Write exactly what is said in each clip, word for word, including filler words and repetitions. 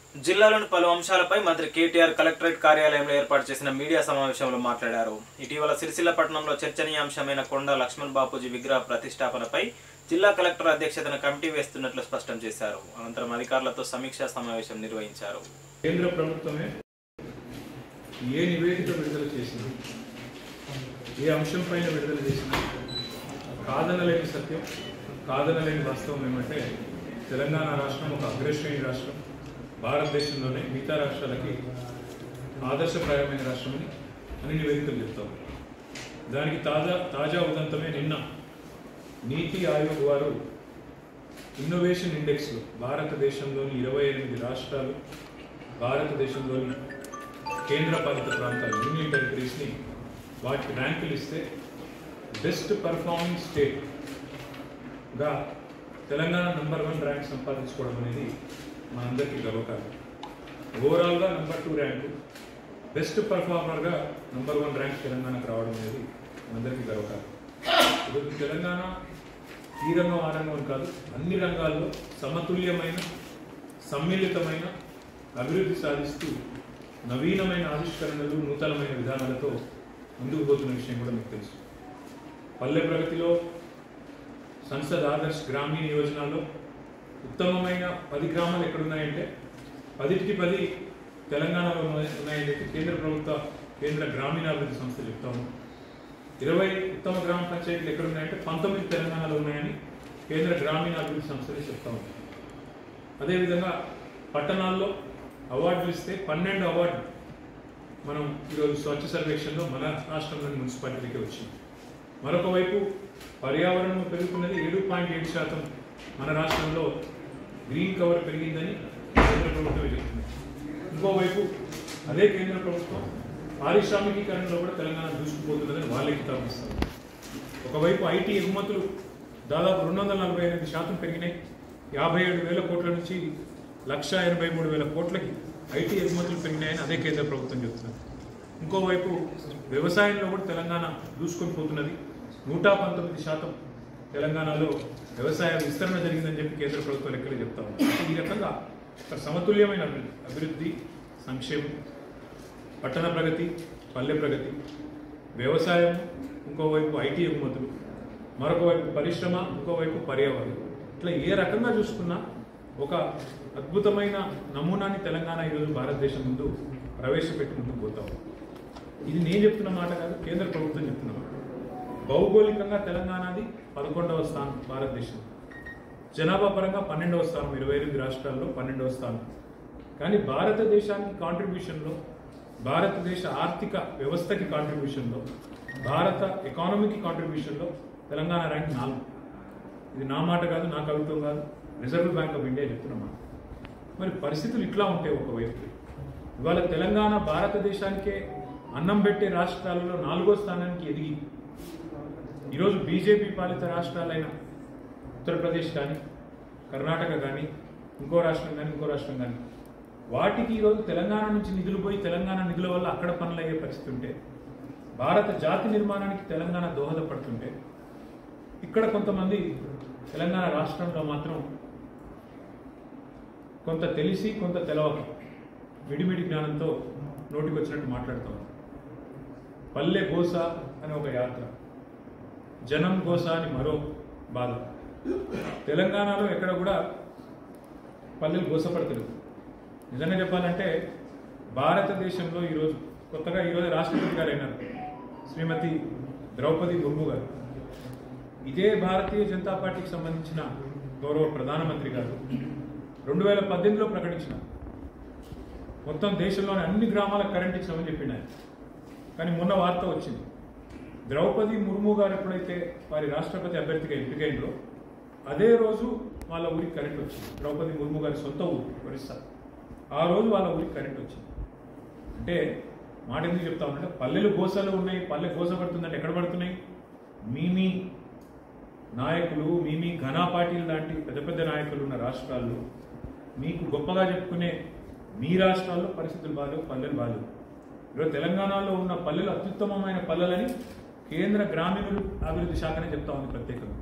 జిల్లాలోని పలు అంశాలపై మంత్రి కేటీఆర్ కలెక్టరేట్ కార్యాలయంలో ఏర్పాటు చేసిన మీడియా సమావేశంలో మాట్లాడారు. ఇటీవల సిరిసిల్ల పట్టణంలో చర్చనీయాంశమైన కొండ లక్ష్మణ్ బాపూజీ విగ్రహ ప్రతిష్టాపనపై జిల్లా కలెక్టర్ అధ్యక్షతన కమిటీ వేస్తున్నట్లు స్పష్టం చేశారు. అనంతరం అధికారులతో సమీక్షా సమావేశం నిర్వహించారు. కేంద్ర ప్రభుత్వమే ఏ నివేదిక విడుదల చేసినా, ఏ అంశంపైన విడుదల చేసినా కాదనలేని సత్యం, కాదనలేని వాస్తవం ఏమంటే తెలంగాణ రాష్ట్రం ఒక అగ్రశ్రేణి రాష్ట్రం, భారతదేశంలోనే మిగతా రాష్ట్రాలకి ఆదర్శప్రాయమైన రాష్ట్రమని అన్ని నివేదికలు చెప్తాం. దానికి తాజా తాజా ఉదంతమే నిన్న నీతి ఆయోగ్ వారు ఇన్నోవేషన్ ఇండెక్స్లో భారతదేశంలోని ఇరవై ఎనిమిది రాష్ట్రాలు, భారతదేశంలోని కేంద్రపాలిత ప్రాంతాలు, యూనియన్ టెరిటరీస్ని వాటి ర్యాంకులు ఇస్తే బెస్ట్ పర్ఫార్మింగ్ స్టేట్గా తెలంగాణ నెంబర్ వన్ ర్యాంక్ సంపాదించుకోవడం అనేది మనందరికీ గర్వకారణం. ఓవరాల్గా నెంబర్ టూ ర్యాంకు, బెస్ట్ పర్ఫార్మర్గా నెంబర్ వన్ ర్యాంక్ తెలంగాణకు రావడం అనేది మనందరికీ గర్వకారణం. ఈరోజు తెలంగాణ ఈ రంగం ఆ రంగం అని కాదు, అన్ని రంగాల్లో సమతుల్యమైన సమ్మిళితమైన అభివృద్ధి సాధిస్తూ నవీనమైన ఆవిష్కరణలు, నూతనమైన విధానాలతో ముందుకు పోతున్న విషయం కూడా మీకు తెలుసు. పల్లె ప్రగతిలో సంసద్ ఆదర్శ్ గ్రామీణ యోజనలో ఉత్తమమైన పది గ్రామాలు ఎక్కడున్నాయంటే పదిటికి పది తెలంగాణలో ఉన్నాయని చెప్పి కేంద్ర ప్రభుత్వ కేంద్ర గ్రామీణాభివృద్ధి సంస్థ చెప్తాము. ఇరవై ఉత్తమ గ్రామ పంచాయతీలు ఎక్కడున్నాయంటే పంతొమ్మిది తెలంగాణలో ఉన్నాయని కేంద్ర గ్రామీణాభివృద్ధి సంస్థలే చెప్తా ఉంది. అదేవిధంగా పట్టణాల్లో అవార్డులు ఇస్తే పన్నెండు అవార్డు మనం ఈరోజు స్వచ్ఛ సర్వేక్షణలో మన రాష్ట్రంలోని మున్సిపాలిటీలకే వచ్చింది. మరొక వైపు పర్యావరణం పెరుగుతున్నది, ఏడు పాయింట్ ఏడు శాతం మన రాష్ట్రంలో గ్రీన్ కవర్ పెరిగిందని కేంద్ర ప్రభుత్వం చెప్తుంది. ఇంకోవైపు అదే కేంద్ర ప్రభుత్వం పారిశ్రామికీకరణలో కూడా తెలంగాణ దూసుకుపోతున్నదని వాళ్ళే కితాబిస్తారు. ఒకవైపు ఐటీ ఎగుమతులు దాదాపు రెండు వందల నలభై ఎనిమిది శాతం పెరిగినాయి. యాభై ఏడు వేల కోట్ల నుంచి లక్ష ఎనభై మూడు వేల కోట్లకి ఐటీ ఎగుమతులు పెరిగినాయని అదే కేంద్ర ప్రభుత్వం చెప్తున్నది. ఇంకోవైపు వ్యవసాయంలో కూడా తెలంగాణ దూసుకొని పోతున్నది. నూట పంతొమ్మిది శాతం తెలంగాణలో వ్యవసాయ విస్తరణ జరిగిందని చెప్పి కేంద్ర ప్రభుత్వం లెక్కలు చెప్తా ఉంది. ఈ రకంగా సమతుల్యమైన అభివృద్ధి, సంక్షేమం, పట్టణ ప్రగతి, పల్లె ప్రగతి, వ్యవసాయం, ఇంకోవైపు ఐటీ ఎగుమతులు, మరొక వైపు పరిశ్రమ, ఇంకోవైపు పర్యావరణం, ఇట్లా ఏ రకంగా చూసుకున్నా ఒక అద్భుతమైన నమూనాని తెలంగాణ ఈరోజు భారతదేశం ముందు ప్రవేశపెట్టి ముందుకు పోతాం. ఇది నేను చెప్తున్న మాట కాదు, కేంద్ర ప్రభుత్వం చెప్తున్న మాట. భౌగోళికంగా తెలంగాణది పదకొండవ స్థానం భారతదేశం, జనాభా పరంగా పన్నెండవ స్థానం, ఇరవై ఎనిమిది రాష్ట్రాల్లో పన్నెండవ స్థానం. కానీ భారతదేశానికి కాంట్రిబ్యూషన్లో, భారతదేశ ఆర్థిక వ్యవస్థకి కాంట్రిబ్యూషన్లో, భారత ఎకానమీకి కాంట్రిబ్యూషన్లో తెలంగాణ ర్యాంక్ నాలుగు. ఇది నా మాట కాదు, నా కవిత్వం కాదు, రిజర్వ్ బ్యాంక్ ఆఫ్ ఇండియా చెప్తున్నమాట. మరి పరిస్థితులు ఇట్లా ఉంటాయి. ఒకవైపు ఇవాళ తెలంగాణ భారతదేశానికే అన్నం పెట్టే రాష్ట్రాలలో నాలుగో స్థానానికి ఎదిగి ఈరోజు బీజేపీ పాలిత రాష్ట్రాలైన ఉత్తరప్రదేశ్ కానీ, కర్ణాటక కానీ, ఇంకో రాష్ట్రం కానీ, ఇంకో రాష్ట్రం కానీ, వాటికి ఈరోజు తెలంగాణ నుంచి నిధులు పోయి తెలంగాణ నిధుల వల్ల అక్కడ పనులు అయ్యే పరిస్థితి ఉంటే, భారత జాతి నిర్మాణానికి తెలంగాణ దోహదపడుతుంటే, ఇక్కడ కొంతమంది తెలంగాణ రాష్ట్రంలో మాత్రం కొంత తెలిసి కొంత తెలవక విడిమిడి జ్ఞానంతో నోటికి వచ్చినట్టు మాట్లాడుతూ ఉన్నారు. పల్లె గోస అనే ఒక యాత్ర, జనం గోస అని మరో బాధ. తెలంగాణలో ఎక్కడ కూడా పల్లెలు గోసపడతలేదు. నిజంగా చెప్పాలంటే భారతదేశంలో ఈరోజు కొత్తగా ఈరోజు రాష్ట్రపతి గారు అయినారు శ్రీమతి ద్రౌపది ముర్ము గారు. ఇదే భారతీయ జనతా పార్టీకి సంబంధించిన గౌరవ ప్రధానమంత్రి గారు రెండు వేల పద్దెనిమిదిలో ప్రకటించిన మొత్తం దేశంలోని అన్ని గ్రామాలకు కరెంట్ ఇచ్చామని చెప్పినారు. కానీ మొన్న వార్త వచ్చింది, ద్రౌపది ముర్ము గారు ఎప్పుడైతే వారి రాష్ట్రపతి అభ్యర్థిగా ఎంపికైందో అదే రోజు వాళ్ళ ఊరికి కరెంట్ వచ్చింది. ద్రౌపది ముర్ము గారి సొంత ఊరు ఒరిస్సా. ఆ రోజు వాళ్ళ ఊరికి కరెంట్ వచ్చింది. అంటే మాట ఎందుకు చెప్తా ఉంటే పల్లెలు గోసలు ఉన్నాయి, పల్లె గోస పడుతుందంటే ఎక్కడ పడుతున్నాయి? మీ మీ నాయకులు, మీ మీ ఘనా పార్టీలు లాంటి పెద్ద పెద్ద నాయకులు ఉన్న రాష్ట్రాల్లో, మీకు గొప్పగా చెప్పుకునే మీ రాష్ట్రాల్లో పరిస్థితులు బాగాలేవు, పల్లెలు బాగాలేవు. ఈరోజు తెలంగాణలో ఉన్న పల్లెలు అత్యుత్తమమైన పల్లెలని కేంద్ర గ్రామీణ అభివృద్ధి శాఖనే చెప్తా ఉంది ప్రత్యేకంగా.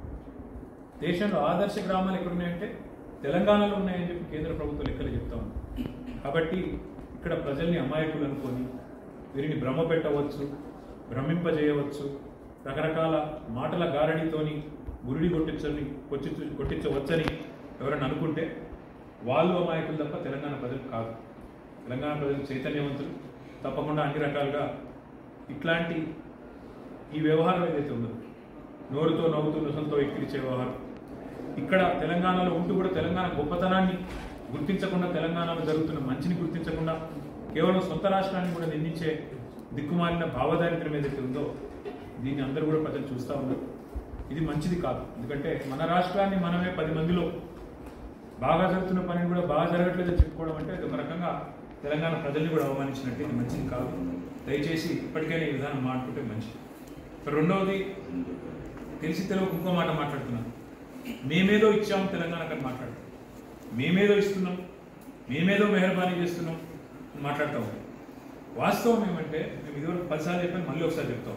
దేశంలో ఆదర్శ గ్రామాలు ఎక్కడ ఉన్నాయంటే తెలంగాణలో ఉన్నాయని చెప్పి కేంద్ర ప్రభుత్వం లెక్కలు చెప్తా ఉంది. కాబట్టి ఇక్కడ ప్రజల్ని అమాయకులు అనుకొని వీరిని భ్రమ పెట్టవచ్చు, భ్రమింపజేయవచ్చు, రకరకాల మాటల గారడితోని గురిడి కొట్టించని కొట్టి కొట్టించవచ్చని ఎవరైనా అనుకుంటే వాళ్ళు అమాయకులు తప్ప తెలంగాణ ప్రజలు కాదు. తెలంగాణ ప్రజలు చైతన్యవంతులు. తప్పకుండా అన్ని రకాలుగా ఇట్లాంటి ఈ వ్యవహారం ఏదైతే ఉందో నోరుతో నవ్వుతూ నొసలతో ఎక్కిరిచే వ్యవహారం, ఇక్కడ తెలంగాణలో ఉంటూ కూడా తెలంగాణ గొప్పతనాన్ని గుర్తించకుండా, తెలంగాణలో జరుగుతున్న మంచిని గుర్తించకుండా కేవలం సొంత రాష్ట్రాన్ని కూడా నిందించే దిక్కుమాలిన భావదారిద్ర్యం ఏదైతే ఉందో దీన్ని అందరూ కూడా ప్రజలు చూస్తూ ఉన్నారు. ఇది మంచిది కాదు. ఎందుకంటే మన రాష్ట్రాన్ని మనమే పది మందిలో బాగా జరుగుతున్న పనిని కూడా బాగా జరగట్లేదని చెప్పుకోవడం అంటే ఇది ఒక రకంగా తెలంగాణ ప్రజల్ని కూడా అవమానించినట్టు. ఇది మంచిది కాదు. దయచేసి ఇప్పటికైనా ఈ విధానం మాట్లాడుకుంటే మంచిది. రెండవది, తెలిసి తెలియక ఇంకో మాట మాట్లాడుతున్నాను. మేమేదో ఇచ్చాము తెలంగాణకు అని మాట్లాడుతున్నాం. మేమేదో ఇస్తున్నాం, మేమేదో మెహర్బానీ చేస్తున్నాం అని మాట్లాడుతూ ఉంటాం. వాస్తవం ఏమంటే మేము ఇదివరకు పదిసార్లు చెప్పాను, మళ్ళీ ఒకసారి చెప్తాం.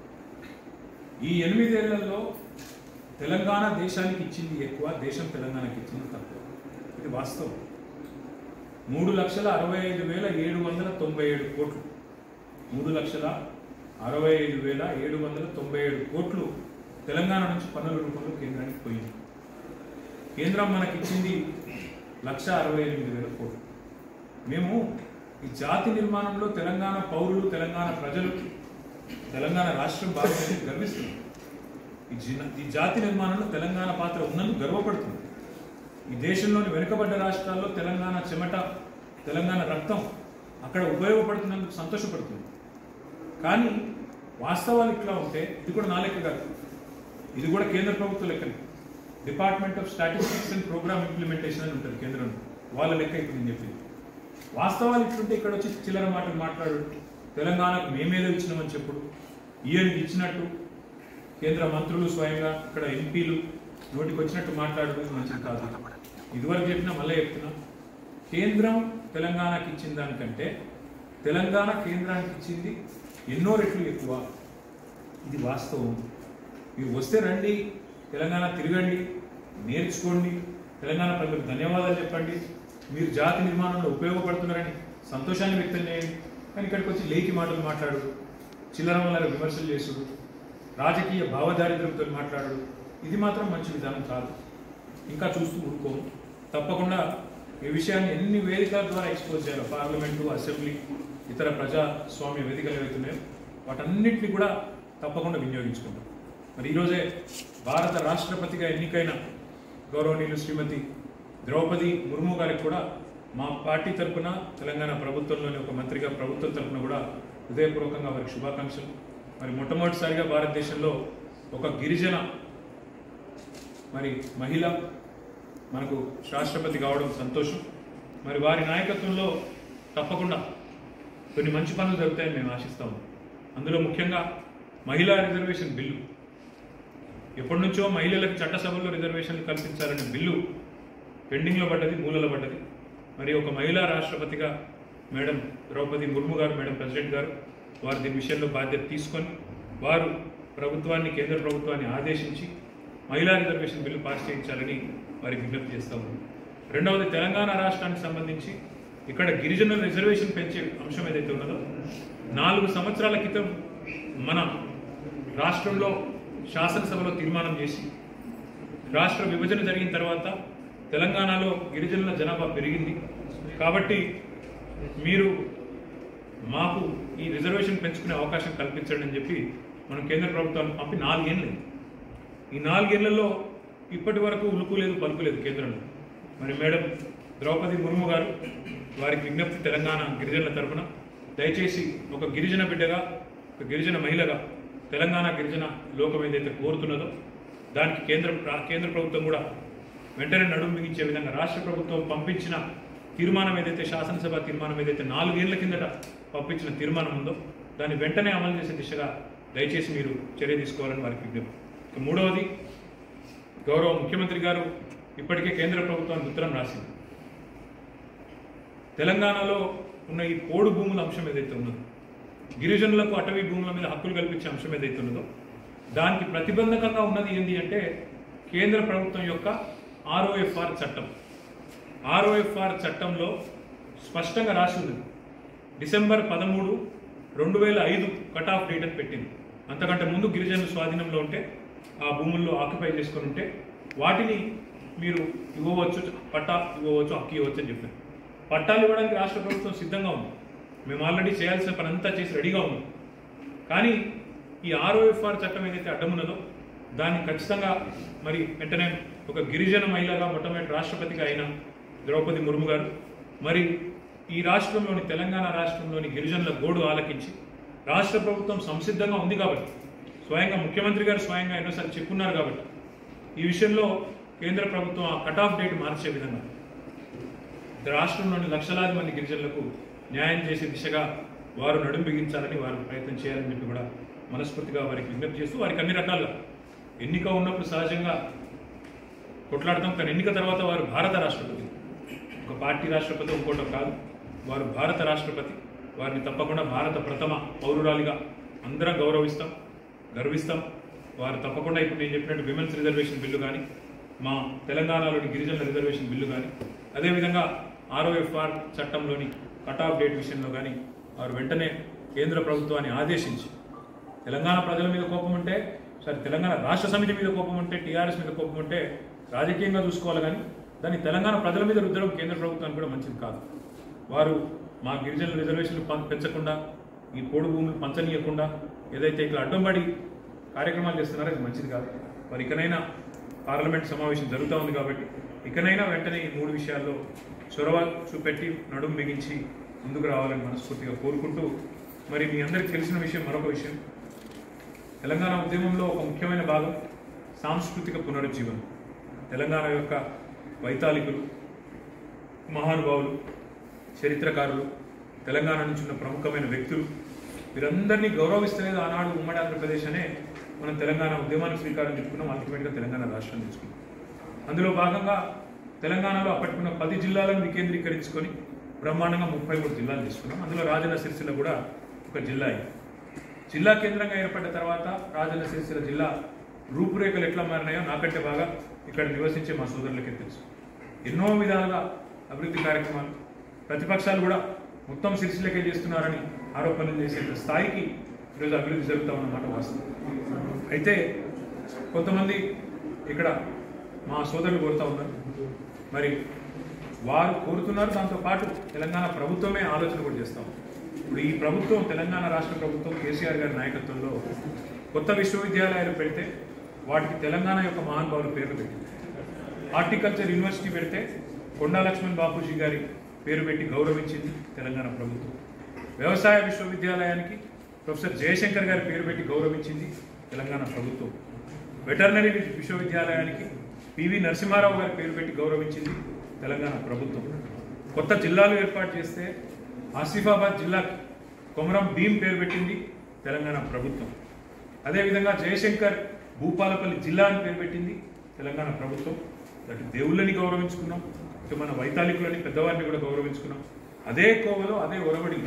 ఈ ఎనిమిదేళ్లలో తెలంగాణ దేశానికి ఇచ్చింది ఎక్కువ, దేశం తెలంగాణకి ఇచ్చింది తక్కువ. ఇది వాస్తవం. మూడు లక్షల అరవై ఐదు వేల ఏడు వందల తొంభై ఏడు కోట్లు మూడు లక్షల అరవై ఐదు వేల ఏడు వందల తొంభై ఏడు కోట్లు తెలంగాణ నుంచి పన్నుల రూపంలో కేంద్రానికి పోయింది. కేంద్రం మనకిచ్చింది లక్ష అరవై ఎనిమిది వేల కోట్లు. మేము ఈ జాతి నిర్మాణంలో తెలంగాణ పౌరులు, తెలంగాణ ప్రజలు, తెలంగాణ రాష్ట్రం భాగమని గర్విస్తున్నాం. ఈ ఈ జాతి నిర్మాణంలో తెలంగాణ పాత్ర ఉన్నందుకు గర్వపడుతుంది. ఈ దేశంలోని వెనుకబడ్డ రాష్ట్రాల్లో తెలంగాణ చెమట, తెలంగాణ రక్తం అక్కడ ఉపయోగపడుతున్నందుకు సంతోషపడుతుంది. కానీ వాస్తవాలు ఇట్లా ఉంటే ఇది కూడా నా లెక్క కాదు, ఇది కూడా కేంద్ర ప్రభుత్వ లెక్కనే. Department of statistics and programme implementation అని ఉంటుంది కేంద్రంలో, వాళ్ళ లెక్క ఇప్పుడు నేను చెప్పింది. వాస్తవాలు ఇట్లుంటే ఇక్కడ వచ్చి చిల్లర మాటలు మాట్లాడు, తెలంగాణకు మేమేదో ఇచ్చినామని చెప్పుడు, ఈయనకి ఇచ్చినట్టు కేంద్ర మంత్రులు స్వయంగా ఇక్కడ ఎంపీలు నోటికి వచ్చినట్టు మాట్లాడడం మంచిది కాదు. ఇదివరకు చెప్పినా మళ్ళీ చెప్తున్నా, కేంద్రం తెలంగాణకి ఇచ్చిన దానికంటే తెలంగాణ కేంద్రానికి ఇచ్చింది ఎన్నో రెట్లు ఎక్కువ. ఇది వాస్తవం. మీరు వస్తే రండి, తెలంగాణ తిరగండి, నేర్చుకోండి, తెలంగాణ ప్రజలకు ధన్యవాదాలు చెప్పండి, మీరు జాతి నిర్మాణంలో ఉపయోగపడుతున్నారని సంతోషాన్ని వ్యక్తం చేయండి. కానీ ఇక్కడికి వచ్చి లేకి మాటలు మాట్లాడు, చిల్లర వల్ల విమర్శలు చేసుడు, రాజకీయ భావదారిద్ర్యంతో మాట్లాడు, ఇది మాత్రం మంచి విధానం కాదు. ఇంకా చూస్తూ ఊరుకోము. తప్పకుండా ఈ విషయాన్ని ఎన్ని వేదికల ద్వారా ఎక్స్పోజ్ చేయాలో, పార్లమెంటు, అసెంబ్లీ, ఇతర ప్రజాస్వామ్య వేదికలు ఏవైతున్నాయో వాటన్నిటిని కూడా తప్పకుండా వినియోగించుకుంటాం. మరి ఈరోజే భారత రాష్ట్రపతిగా ఎన్నికైన గౌరవనీయులు శ్రీమతి ద్రౌపది ముర్ము గారికి కూడా మా పార్టీ తరఫున, తెలంగాణ ప్రభుత్వంలోని ఒక మంత్రిగా ప్రభుత్వం తరఫున కూడా హృదయపూర్వకంగా వారికి శుభాకాంక్షలు. మరి మొట్టమొదటిసారిగా భారతదేశంలో ఒక గిరిజన మరి మహిళ మనకు రాష్ట్రపతి కావడం సంతోషం. మరి వారి నాయకత్వంలో తప్పకుండా కొన్ని మంచి పనులు జరుగుతాయని మేము ఆశిస్తాము. అందులో ముఖ్యంగా మహిళా రిజర్వేషన్ బిల్లు, ఎప్పటి నుంచో మహిళలకు చట్టసభల్లో రిజర్వేషన్లు కల్పించాలనే బిల్లు పెండింగ్లో పడ్డది, మూలలో పడ్డది. మరి ఒక మహిళా రాష్ట్రపతిగా మేడం ద్రౌపది ముర్ము గారు, మేడం ప్రెసిడెంట్ గారు, వారు దీని విషయంలో బాధ్యత తీసుకొని వారు ప్రభుత్వాన్ని, కేంద్ర ప్రభుత్వాన్ని ఆదేశించి మహిళా రిజర్వేషన్ బిల్లు పాస్ చేయించాలని వారికి విజ్ఞప్తి చేస్తూ ఉన్నాం. రెండవది, తెలంగాణ రాష్ట్రానికి సంబంధించి ఇక్కడ గిరిజనుల రిజర్వేషన్ పెంచే అంశం ఏదైతే ఉన్నదో, నాలుగు సంవత్సరాల క్రితం మన రాష్ట్రంలో శాసనసభలో తీర్మానం చేసి రాష్ట్ర విభజన జరిగిన తర్వాత తెలంగాణలో గిరిజనుల జనాభా పెరిగింది కాబట్టి మీరు మాకు ఈ రిజర్వేషన్ పెంచుకునే అవకాశం కల్పించండి అని చెప్పి మనం కేంద్ర ప్రభుత్వాన్ని పంపి నాలుగేళ్ళు. ఈ నాలుగేళ్లలో ఇప్పటి వరకు ఉలుకు లేదు, పలుకు లేదు కేంద్రంలో. మరి మేడం ద్రౌపది ముర్ము గారు వారికి విజ్ఞప్తి, తెలంగాణ గిరిజనుల తరఫున దయచేసి ఒక గిరిజన బిడ్డగా, ఒక గిరిజన మహిళగా తెలంగాణ గిరిజన లోకం ఏదైతే కోరుతున్నదో దానికి కేంద్ర కేంద్ర ప్రభుత్వం కూడా వెంటనే నడుము బిగించే విధంగా రాష్ట్ర ప్రభుత్వం పంపించిన తీర్మానం ఏదైతే, శాసనసభ తీర్మానం ఏదైతే నాలుగేళ్ల కిందట పంపించిన తీర్మానం ఉందో దాన్ని వెంటనే అమలు చేసే దిశగా దయచేసి మీరు చర్య తీసుకోవాలని వారికి విజ్ఞప్తి. మూడవది, గౌరవ ముఖ్యమంత్రి గారు ఇప్పటికే కేంద్ర ప్రభుత్వానికి ఉత్తరం రాసింది. తెలంగాణలో ఉన్న ఈ పోడు భూముల అంశం ఏదైతే ఉన్నదో, గిరిజనులకు అటవీ భూముల మీద హక్కులు కల్పించే అంశం ఏదైతే ఉన్నదో దానికి ప్రతిబంధకంగా ఉన్నది ఏంటి అంటే కేంద్ర ప్రభుత్వం యొక్క ఆర్ఓఎఫ్ఆర్ చట్టం. ఆర్ఓఎఫ్ఆర్ చట్టంలో స్పష్టంగా రాసి ఉంది. డిసెంబర్ పదమూడు రెండు వేల ఐదు కట్ ఆఫ్ డేట్ అని పెట్టింది. అంతకంటే ముందు గిరిజనుల స్వాధీనంలో ఉంటే ఆ భూముల్లో ఆక్యుపై చేసుకొని ఉంటే వాటిని మీరు ఇవ్వవచ్చు, పట్టా ఇవ్వవచ్చు, హక్కు ఇవ్వచ్చు అని చెప్పారు. పట్టాలు ఇవ్వడానికి రాష్ట్ర ప్రభుత్వం సిద్ధంగా ఉంది. మేము ఆల్రెడీ చేయాల్సిన పని అంతా చేసి రెడీగా ఉన్నాం. కానీ ఈ ఆర్ఓఎఫ్ఆర్ చట్టం ఏదైతే అడ్డమున్నదో దాన్ని ఖచ్చితంగా మరి వెంటనే ఒక గిరిజన మహిళగా మొట్టమొదటి రాష్ట్రపతిగా అయిన ద్రౌపది ముర్ము గారు మరి ఈ రాష్ట్రంలోని తెలంగాణ రాష్ట్రంలోని గిరిజనుల గోడు ఆలకించి రాష్ట్ర ప్రభుత్వం సంసిద్ధంగా ఉంది కాబట్టి, స్వయంగా ముఖ్యమంత్రి గారు స్వయంగా ఎన్నోసార్లు చెప్పున్నారు కాబట్టి ఈ విషయంలో కేంద్ర ప్రభుత్వం ఆ కట్ ఆఫ్ డేట్ మార్చే విధంగా రాష్ట్రంలోని లక్షలాది మంది గిరిజనులకు న్యాయం చేసే దిశగా వారు నడుం బిగించాలని, వారు ప్రయత్నం చేయాలని చెప్పి కూడా మనస్ఫూర్తిగా వారికి విజ్ఞప్తి చేస్తూ, వారికి అన్ని రకాలుగా ఎన్నిక ఉన్నప్పుడు సహజంగా కొట్లాడతాం, కానీ ఎన్నిక తర్వాత వారు భారత రాష్ట్రపతి, ఒక పార్టీ రాష్ట్రపతి ఇంకోటో కాదు, వారు భారత రాష్ట్రపతి. వారిని తప్పకుండా భారత ప్రథమ పౌరురాలిగా అందరం గౌరవిస్తాం, గర్విస్తాం. వారు తప్పకుండా ఇప్పుడు నేను చెప్పినట్టు విమెన్స్ రిజర్వేషన్ బిల్లు కానీ, మా తెలంగాణలోని గిరిజనుల రిజర్వేషన్ బిల్లు కానీ, అదేవిధంగా ఆర్ఓఎఫ్ఆర్ చట్టంలోని కట్ ఆఫ్ డేట్ విషయంలో కానీ వారు వెంటనే కేంద్ర ప్రభుత్వాన్ని ఆదేశించి, తెలంగాణ ప్రజల మీద కోపం ఉంటే సరే, తెలంగాణ రాష్ట్ర సమితి మీద కోపం ఉంటే, టీఆర్ఎస్ మీద కోపం ఉంటే రాజకీయంగా చూసుకోవాలి, కానీ దాన్ని తెలంగాణ ప్రజల మీద రుద్దడం కేంద్ర ప్రభుత్వానికి కూడా మంచిది కాదు. వారు మా గిరిజనుల రిజర్వేషన్లు పెంచకుండా, ఈ పోడు భూములు పంచనీయకుండా ఏదైతే ఇక్కడ అడ్డంబడి కార్యక్రమాలు చేస్తున్నారో అది మంచిది కాదు. మరి ఇకనైనా పార్లమెంట్ సమావేశం జరుగుతూ ఉంది కాబట్టి ఇకనైనా వెంటనే ఈ మూడు విషయాల్లో చొరవ చూపెట్టి నడుము బిగించి ముందుకు రావాలని మనస్ఫూర్తిగా కోరుకుంటూ, మరి మీ అందరికీ తెలిసిన విషయం మరొక విషయం, తెలంగాణ ఉద్యమంలో ఒక ముఖ్యమైన భాగం సాంస్కృతిక పునరుజ్జీవనం. తెలంగాణ యొక్క వైతాళికులు, మహానుభావులు, చరిత్రకారులు, తెలంగాణ నుంచి ఉన్న ప్రముఖమైన వ్యక్తులు, వీరందరినీ గౌరవిస్తలేదు ఆనాడు ఉమ్మడి ఆంధ్రప్రదేశ్ అనే మనం తెలంగాణ ఉద్యమానికి శ్రీకారం చుట్టుకున్నాం. అల్టిమేట్గా తెలంగాణ రాష్ట్రం తీసుకున్నాం. అందులో భాగంగా తెలంగాణలో అప్పటికున్న పది జిల్లాలను వికేంద్రీకరించుకొని బ్రహ్మాండంగా ముప్పై మూడు జిల్లాలు తీసుకున్నాం. అందులో రాజన్న సిరిసిల్ల కూడా ఒక జిల్లా అయింది. జిల్లా కేంద్రంగా ఏర్పడిన తర్వాత రాజన్న సిరిసిల్ల జిల్లా రూపురేఖలు ఎట్లా మారినాయో నాకంటే బాగా ఇక్కడ నివసించే మా సోదరులకే తెలుసు. ఎన్నో విధాలుగా అభివృద్ధి కార్యక్రమాలు, ప్రతిపక్షాలు కూడా మొత్తం సిరిసిల్లకే చేస్తున్నారని ఆరోపణలు చేసే స్థాయికి ఈరోజు అభివృద్ధి జరుగుతూ ఉన్నమాట వాస్తవం. అయితే కొంతమంది ఇక్కడ మా సోదరులు కోరుతూ ఉన్నారు, మరి వారు కోరుతున్నారు, దాంతోపాటు తెలంగాణ ప్రభుత్వమే ఆలోచన కూడా చేస్తాం. ఇప్పుడు ఈ ప్రభుత్వం, తెలంగాణ రాష్ట్ర ప్రభుత్వం కేసీఆర్ గారి నాయకత్వంలో కొత్త విశ్వవిద్యాలయాలు పెడితే వాటికి తెలంగాణ యొక్క మహానుభావుల పేర్లు పెట్టింది. హార్టికల్చర్ యూనివర్సిటీ పెడితే కొండా లక్ష్మణ్ బాపూజీ గారి పేరు పెట్టి గౌరవించింది తెలంగాణ ప్రభుత్వం. వ్యవసాయ విశ్వవిద్యాలయానికి ప్రొఫెసర్ జయశంకర్ గారి పేరు పెట్టి గౌరవించింది తెలంగాణ ప్రభుత్వం. వెటర్నరీ విశ్వవిద్యాలయానికి పివి నరసింహారావు గారి పేరు పెట్టి గౌరవించింది తెలంగాణ ప్రభుత్వం. కొత్త జిల్లాలు ఏర్పాటు చేస్తే ఆసిఫాబాద్ జిల్లాకి కొమరం భీం పేరు పెట్టింది తెలంగాణ ప్రభుత్వం. అదేవిధంగా జయశంకర్ భూపాలపల్లి జిల్లా అని పేరు పెట్టింది తెలంగాణ ప్రభుత్వం. అటు దేవుళ్ళని గౌరవించుకున్నాం, ఇటు మన వైతాళికులని, పెద్దవారిని కూడా గౌరవించుకున్నాం. అదే కోవలో, అదే ఒరవడి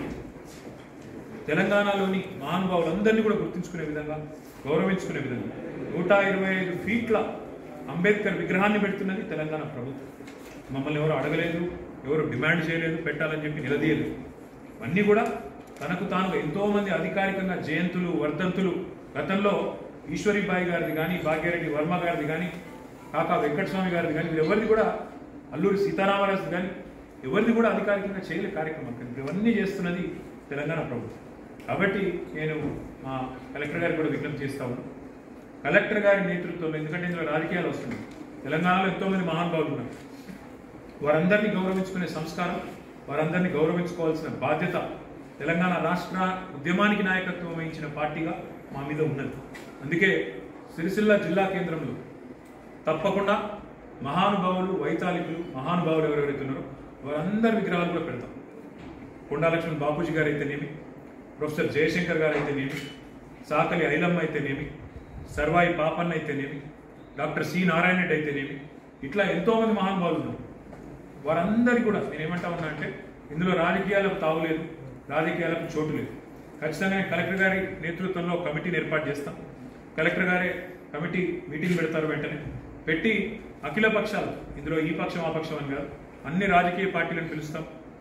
తెలంగాణలోని మహానుభావులందరినీ కూడా గుర్తించుకునే విధంగా, గౌరవించుకునే విధంగా నూట ఇరవై ఐదు ఫీట్ల అంబేద్కర్ విగ్రహాన్ని పెడుతున్నది తెలంగాణ ప్రభుత్వం. మమ్మల్ని ఎవరు అడగలేదు, ఎవరు డిమాండ్ చేయలేదు, పెట్టాలని చెప్పి నిలదీయలేదు. అన్నీ కూడా తనకు తాను ఎంతోమంది అధికారికంగా జయంతులు, వర్ధంతులు, గతంలో ఈశ్వరీబాయి గారిది కానీ, భాగ్యరెడ్డి వర్మ గారిది కానీ, కాకా వెంకటస్వామి గారిది కానీ, ఎవరిది కూడా, అల్లూరి సీతారామరాజుది కానీ ఎవరిది కూడా అధికారికంగా చేయలే కార్యక్రమం. కానీ ఇవన్నీ చేస్తున్నది తెలంగాణ ప్రభుత్వం. కాబట్టి నేను మా కలెక్టర్ గారికి కూడా విజ్ఞప్తి చేస్తా ఉన్నాను, కలెక్టర్ గారి నేతృత్వంలో, ఎందుకంటే ఇందులో రాజకీయాలు వస్తున్నాయి, తెలంగాణలో ఎంతోమంది మహానుభావులు ఉన్నారు, వారందరినీ గౌరవించుకునే సంస్కారం, వారందరినీ గౌరవించుకోవాల్సిన బాధ్యత తెలంగాణ రాష్ట్ర ఉద్యమానికి నాయకత్వం వహించిన పార్టీగా మా మీద ఉన్నది. అందుకే సిరిసిల్ల జిల్లా కేంద్రంలో తప్పకుండా మహానుభావులు, వైతాళికులు, మహానుభావులు ఎవరెవరైతే ఉన్నారో వారందరి విగ్రహాలు కూడా పెడతాం. కొండా లక్ష్మణ్ బాపూజీ గారు అయితేనేమి, ప్రొఫెసర్ జయశంకర్ గారు అయితేనేమి, సాకలి ఐలమ్మ అయితేనేమి, సర్వాయి పాపన్న అయితేనేమి, డాక్టర్ సి నారాయణ రెడ్డి అయితేనేమి, ఇట్లా ఎంతోమంది మహానుభావులు ఉన్నారు. వారందరికీ కూడా నేనేమంటా ఉన్నా అంటే ఇందులో రాజకీయాలకు తావులేదు, రాజకీయాలకు చోటు లేదు. ఖచ్చితంగా కలెక్టర్ గారి నేతృత్వంలో కమిటీని ఏర్పాటు చేస్తాం. కలెక్టర్ గారే కమిటీ మీటింగ్ పెడతారు. వెంటనే పెట్టి అఖిల పక్షాలు, ఇందులో ఈ పక్షం ఆ పక్షం అని కాదు, అన్ని రాజకీయ పార్టీలను పిలుస్తాం.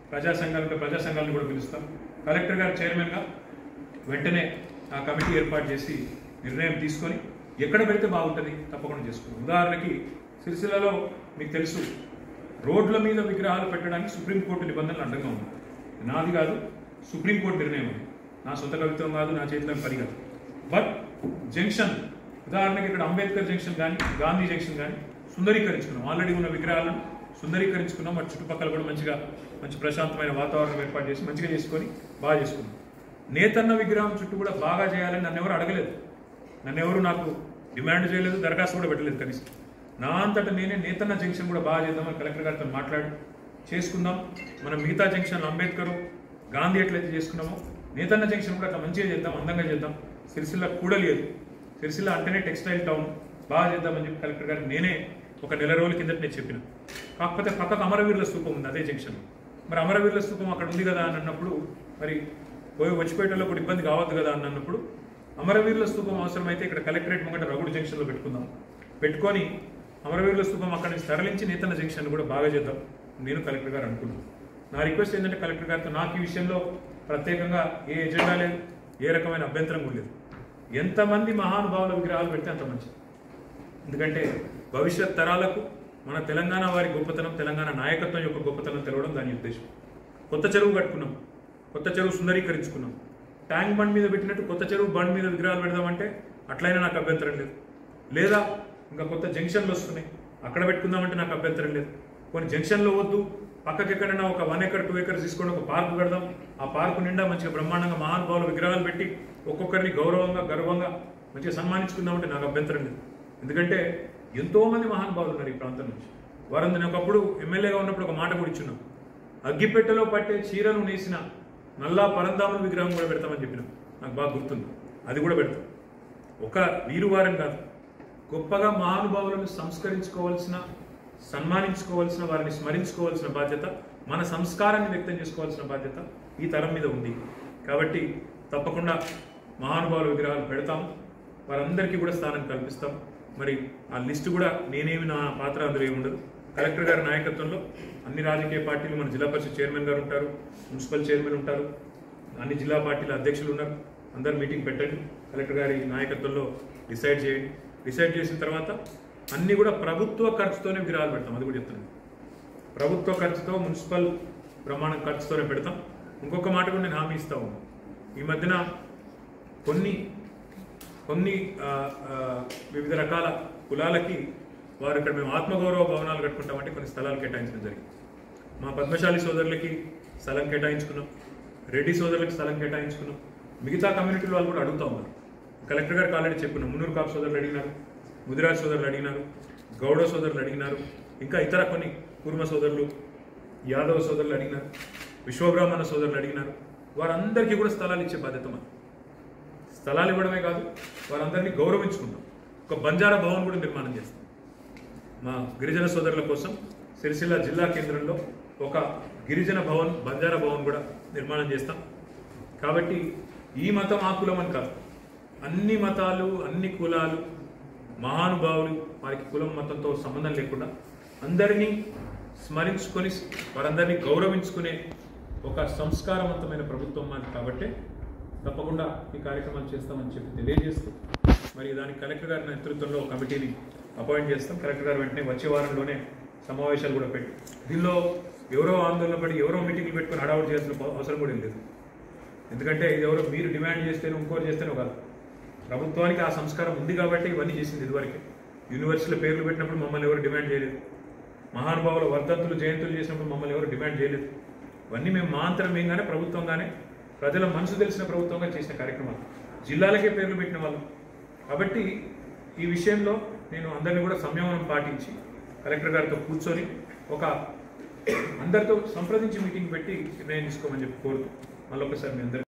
ప్రజా సంఘాలు ప్రజా సంఘాలను కూడా పిలుస్తాం. కలెక్టర్ గారు చైర్మన్గా వెంటనే ఆ కమిటీ ఏర్పాటు చేసి నిర్ణయం తీసుకొని ఎక్కడ పెడితే బాగుంటుంది తప్పకుండా చేసుకుంటాం. ఉదాహరణకి సిరిసిల్లలో మీకు తెలుసు, రోడ్ల మీద విగ్రహాలు పెట్టడానికి సుప్రీంకోర్టు నిబంధనలు అడ్డంగా ఉంది. నాది కాదు, సుప్రీంకోర్టు నిర్ణయం ఉంది. నా సొంత కవిత్వం కాదు, నా చేతిలో పని కాదు. బట్ జంక్షన్, ఉదాహరణకి ఇక్కడ అంబేద్కర్ జంక్షన్ కానీ గాంధీ జంక్షన్ కానీ సుందరీకరించుకున్నాం. ఆల్రెడీ ఉన్న విగ్రహాలను సుందరీకరించుకున్నాం. మరి చుట్టుపక్కల కూడా మంచిగా మంచి ప్రశాంతమైన వాతావరణం ఏర్పాటు చేసి మంచిగా చేసుకొని బాగా చేసుకున్నాం. నేతన్న విగ్రహం చుట్టూ కూడా బాగా చేయాలని నన్ను ఎవరు అడగలేదు, నన్ను ఎవరు నాకు డిమాండ్ చేయలేదు, దరఖాస్తు కూడా పెట్టలేదు. కనీసం నా అంతటా నేనే నేతన్న జంక్షన్ కూడా బాగా చేద్దామని కలెక్టర్ గారితో మాట్లాడి చేసుకుందాం. మనం మిగతా జంక్షన్ అంబేద్కర్ గాంధీ ఎట్లయితే చేసుకున్నామో నేతన్న జంక్షన్ కూడా అట్లా మంచిగా చేద్దాం, అందంగా చేద్దాం. సిరిసిల్ల కూడా లేదు, సిరిసిల్ల అంటేనే టెక్స్టైల్ టౌన్, బాగా చేద్దామని చెప్పి కలెక్టర్ గారికి నేనే ఒక నెల రోజుల కిందట నేను చెప్పిన. కాకపోతే పక్కకు అమరవీరుల స్తూపం ఉంది అదే జంక్షన్. మరి అమరవీరుల స్తూపం అక్కడ ఉంది కదా అని అన్నప్పుడు, మరి పోయి వచ్చిపోయేటలో కూడా ఇబ్బంది కావద్దు కదా అని అన్నప్పుడు అమరవీరుల స్తూపం అవసరమైతే ఇక్కడ కలెక్టరేట్ ముంగట రగుడు జంక్షన్లో పెట్టుకుందాం. పెట్టుకొని అమరవీరుల స్తూపం అక్కడి నుంచి తరలించి నేతన్న జంక్షన్ కూడా బాగా చేద్దాం నేను కలెక్టర్ గారు అనుకున్నాను. నా రిక్వెస్ట్ ఏంటంటే కలెక్టర్ గారితో నాకు ఈ విషయంలో ప్రత్యేకంగా ఏ ఎజెండా లేదు, ఏ రకమైన అభ్యంతరం కూడా లేదు. ఎంతమంది మహానుభావుల విగ్రహాలు పెడితే అంత మంచిది. ఎందుకంటే భవిష్యత్ తరాలకు మన తెలంగాణ వారి గొప్పతనం, తెలంగాణ నాయకత్వం యొక్క గొప్పతనం తెలవడం దాని ఉద్దేశం. కొత్త చెరువు కట్టుకున్నాం, కొత్త చెరువు సుందరీకరించుకున్నాం. ట్యాంక్ బండ్ మీద పెట్టినట్టు కొత్త చెరువు బండ్ మీద విగ్రహాలు పెడదామంటే అట్లయినా నాకు అభ్యంతరం లేదు. లేదా ఇంకా కొత్త జంక్షన్లు వస్తున్నాయి అక్కడ పెట్టుకుందామంటే నాకు అభ్యంతరం లేదు. కొన్ని జంక్షన్లో వద్దు, పక్కకి ఎక్కడైనా ఒక వన్ ఎకర్ టూ ఎకర్స్ తీసుకొని ఒక పార్కు కడదాం. ఆ పార్కు నిండా మంచిగా బ్రహ్మాండంగా మహానుభావుల విగ్రహాలు పెట్టి ఒక్కొక్కరిని గౌరవంగా గర్వంగా మంచిగా సన్మానించుకుందామంటే నాకు అభ్యంతరం లేదు. ఎందుకంటే ఎంతోమంది మహానుభావులు ఉన్నారు ఈ ప్రాంతం నుంచి. వారందరూ నేను ఒకప్పుడు ఎమ్మెల్యేగా ఉన్నప్పుడు ఒక మాట కూడా ఇచ్చున్నాం, అగ్గిపెట్టెలో పట్టే చీరను నేసిన నల్లా పరంధాముని విగ్రహం కూడా పెడతామని చెప్పినాం. నాకు బాగా గుర్తుంది, అది కూడా పెడతాం. ఒక వీరువారం కాదు, గొప్పగా మహానుభావులను సంస్కరించుకోవాల్సిన, సన్మానించుకోవాల్సిన, వారిని స్మరించుకోవాల్సిన బాధ్యత, మన సంస్కారాన్ని వ్యక్తం చేసుకోవాల్సిన బాధ్యత ఈ తరం మీద ఉంది. కాబట్టి తప్పకుండా మహానుభావుల విగ్రహాలు పెడతాము, వారందరికీ కూడా స్థానం కల్పిస్తాం. మరి ఆ లిస్టు కూడా నేనేమి నా పాత్ర అందులో ఏమి ఉండదు. కలెక్టర్ గారి నాయకత్వంలో అన్ని రాజకీయ పార్టీలు, మన జిల్లా పరిషత్ చైర్మన్ గారు ఉంటారు, మున్సిపల్ చైర్మన్ ఉంటారు, అన్ని జిల్లా పార్టీల అధ్యక్షులు ఉన్నారు. అందరు మీటింగ్ పెట్టండి, కలెక్టర్ గారి నాయకత్వంలో డిసైడ్ చేయండి. డిసైడ్ చేసిన తర్వాత అన్నీ కూడా ప్రభుత్వ ఖర్చుతోనే విగ్రహాలు పెడతాం. అది కూడా చెప్తున్నాను, ప్రభుత్వ ఖర్చుతో, మున్సిపల్ ప్రమాణం ఖర్చుతోనే పెడతాం. ఇంకొక మాట కూడా నేను హామీ ఇస్తా ఉన్నాను. ఈ మధ్యన కొన్ని కొన్ని వివిధ రకాల కులాలకి వారు ఇక్కడ మేము ఆత్మగౌరవ భవనాలు కట్టుకుంటామంటే కొన్ని స్థలాలు కేటాయించడం జరిగింది. మా పద్మశాలి సోదరులకి స్థలం కేటాయించుకున్నాం, రెడ్డి సోదరులకి స్థలం కేటాయించుకున్నాం. మిగతా కమ్యూనిటీల వాళ్ళు కూడా అడుగుతూ ఉన్నారు. కలెక్టర్ గారికి ఆల్రెడీ చెప్పినాం. మున్నూరు కాపు సోదరులు అడిగినారు, ముదిరాజ్ సోదరులు అడిగినారు, గౌడ సోదరులు అడిగినారు, ఇంకా ఇతర కొన్ని కుర్మ సోదరులు, యాదవ సోదరులు అడిగినారు, విశ్వబ్రాహ్మణ సోదరులు అడిగినారు. వారందరికీ కూడా స్థలాలు ఇచ్చే బాధ్యత మాది. స్థలాలు ఇవ్వడమే కాదు, వారందరినీ గౌరవించుకుంటాం. ఒక బంజారా భవన్ కూడా నిర్మాణం చేస్తాం. మా గిరిజన సోదరుల కోసం సిరిసిల్ల జిల్లా కేంద్రంలో ఒక గిరిజన భవన్, బంజారా భవన్ కూడా నిర్మాణం చేస్తాం. కాబట్టి ఈ మతం ఆ కులం అని కాదు, అన్ని మతాలు, అన్ని కులాలు, మహానుభావులు, వారికి కులం మతంతో సంబంధం లేకుండా అందరినీ స్మరించుకొని వారందరినీ గౌరవించుకునే ఒక సంస్కారవంతమైన ప్రభుత్వం మాది. కాబట్టి తప్పకుండా ఈ కార్యక్రమాలు చేస్తామని చెప్పి తెలియజేస్తూ, మరి దానికి కలెక్టర్ గారి నేతృత్వంలో ఒక కమిటీని అపాయింట్ చేస్తాం. కలెక్టర్ గారు వెంటనే వచ్చే వారంలోనే సమావేశాలు కూడా పెట్టి, దీనిలో ఎవరో ఆందోళన పడి ఎవరో మీటింగ్లు పెట్టుకొని హడావుడి చేయాల్సిన అవసరం కూడా లేదు. ఎందుకంటే ఇది ఎవరో మీరు డిమాండ్ చేస్తేనే ఇంకోటి చేస్తేనే కాదు, ప్రభుత్వానికి ఆ సంస్కారం ఉంది కాబట్టి ఇవన్నీ చేసింది. ఇదివరకే యూనివర్సిటీల పేర్లు పెట్టినప్పుడు మమ్మల్ని ఎవరు డిమాండ్ చేయలేదు, మహానుభావుల వర్ధంతులు జయంతులు చేసినప్పుడు మమ్మల్ని ఎవరు డిమాండ్ చేయలేదు. ఇవన్నీ మేము మా అంతరం ఏంగానే ప్రభుత్వంగానే ప్రజల మనసు తెలిసిన ప్రభుత్వంగా చేసిన కార్యక్రమాలు, జిల్లాలకే పేర్లు పెట్టిన వాళ్ళు. కాబట్టి ఈ విషయంలో నేను అందరినీ కూడా సంయమనం పాటించి కలెక్టర్ గారితో కూర్చొని ఒక అందరితో సంప్రదించి మీటింగ్ పెట్టి నిర్ణయం తీసుకోమని చెప్పి కోరుతూ మళ్ళొకసారి మీ అందరికీ